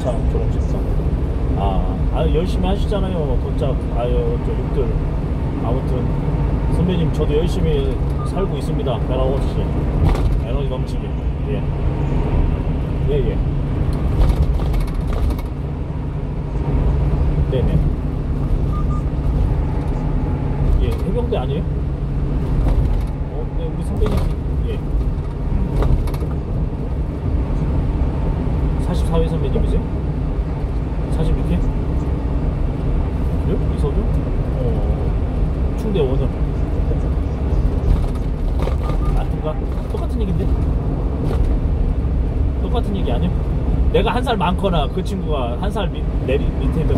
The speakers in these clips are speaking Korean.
도착 졸업식당. 열심히 하시잖아요. 도착. 저 6들. 아무튼 선배님 저도 열심히 살고 있습니다. 배랑 없이 에너지 넘치게. 예. 네네. 예, 해병대 아니에요? 네, 우리 선배님. 예. 44회 선배님이세요? 46회? 그래요? 이석요? 충대 원형. 아닌가? 똑같은 얘기인데? 똑같은 얘기 아니야? 내가 한 살 많거나 그 친구가 한 살 밑에인데.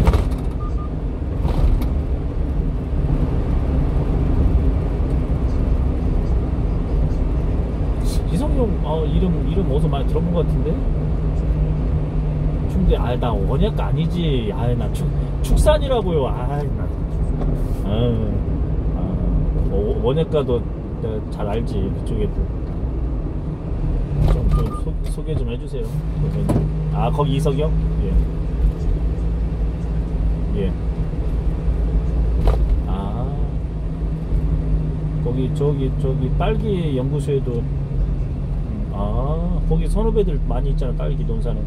이성이 형 이름 어디서 많이 들어본 것 같은데? 충대. 나 원약 아니지. 나 축산이라고요. 원약가도 내가 잘 알지. 그쪽에도 좀 소개 좀 해주세요. 거기 이석영? 예. 거기 저기 딸기 연구소에도 거기 선후배들 많이 있잖아. 딸기 논사는.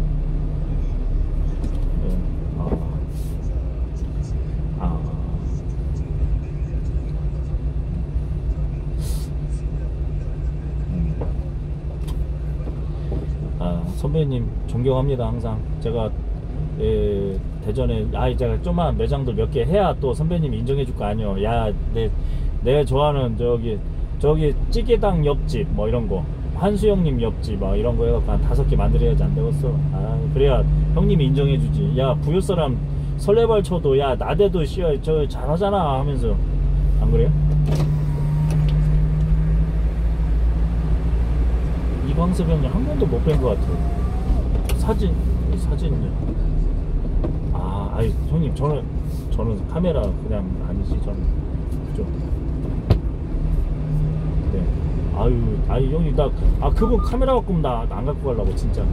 선배님 존경합니다. 항상 제가 대전에 제가 좀만 매장들 몇 개 해야 또 선배님이 인정해 줄 거 아니요. 내가 좋아하는 저기 찌개당 옆집 뭐 이런 거, 한수영님 옆집 막 이런 거 해갖고 한 5개 만들어야지. 안 되겠어. 그래야 형님이 인정해 주지. 부여 사람 설레발 쳐도 나대도 저 잘하잖아 하면서. 안 그래요? 이광섭 형님 한 번도 못 뵌 것 같아요. 사진이요. 형님 저는 카메라 그냥 아니지. 저는 그죠. 네. 형님 그분 카메라 갖고 오면 나 안 갖고 가려고 진짜.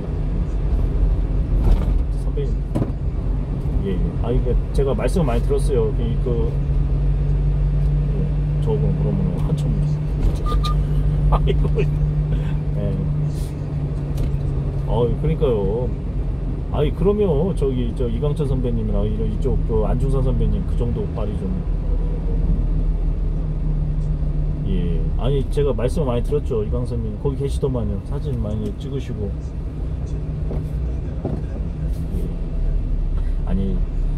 선배님. 예. 제가 말씀을 많이 들었어요. 저거 그러면 한참. 예. 그러니까요. 그러면 저 이강철 선배님이나 이쪽 안중산 선배님 그 정도 빨리 좀. 예. 제가 말씀을 많이 들었죠. 이강선님 거기 계시더만요. 사진 많이 찍으시고. 예.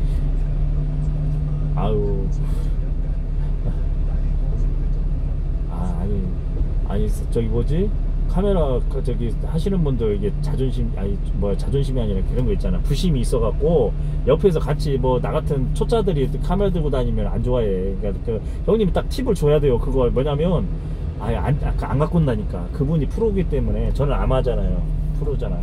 저기 뭐지? 카메라 저기 하시는 분들 이게 자존심이 아니라 그런 거 있잖아. 부심이 있어갖고 옆에서 같이 나 같은 초짜들이 카메라 들고 다니면 안 좋아해. 그러니까 형님이 딱 팁을 줘야 돼요. 그거 뭐냐면 안 갖고 온다니까. 그분이 프로기 때문에. 저는 아마잖아요. 프로잖아요.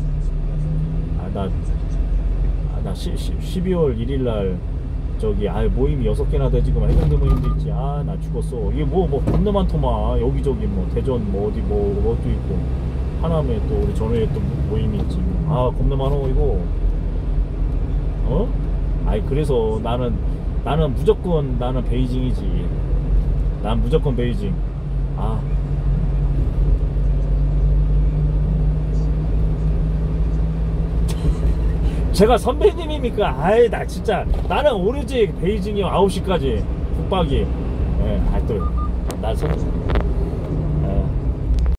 나 12월 1일날 저기 모임이 6개나 돼. 지금 해병대 모임도 있지. 나 죽었어. 이게 뭐 겁나 많더만. 여기저기 대전 어디 뭐도 있고, 하남에 또 우리 전회에 또 모임이 있지. 겁나 많어 이거. 그래서 나는 무조건 베이징이지. 난 무조건 베이징. 제가 선배님입니까? 나 진짜. 나는 오로지 베이징이요. 9시까지 북박이. 또 나